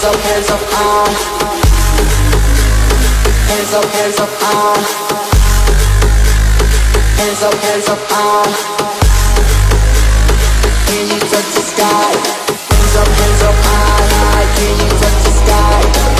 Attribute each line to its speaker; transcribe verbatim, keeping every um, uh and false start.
Speaker 1: up, hands up high. Hands up, hands up high. Hands up, hands up high. Can you touch the sky? Hands up, hands up high, high. Can you touch the sky?